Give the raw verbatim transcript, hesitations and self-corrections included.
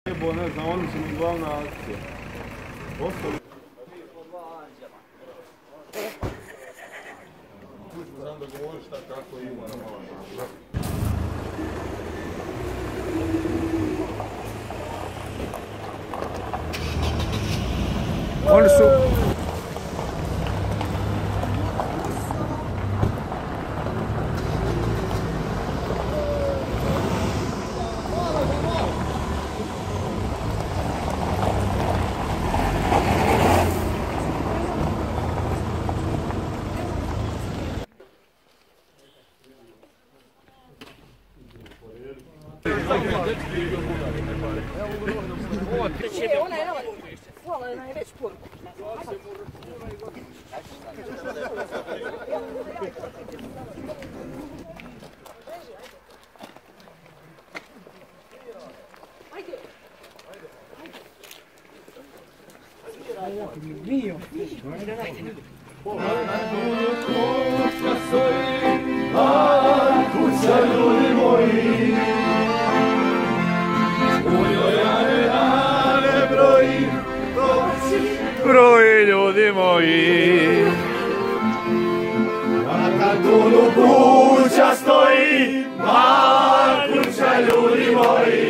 Jebo, ne znam, oni su mi glavna akcija. Ostali... Znam da govoriš šta kako ima na malo. Oni su... Hvala na reći poruku. Mio. Kuća ljudi moji, u njoj rane rane broji, broji ljudi moji. Na kantonu kuća stoji, mala kuća ljudi moji.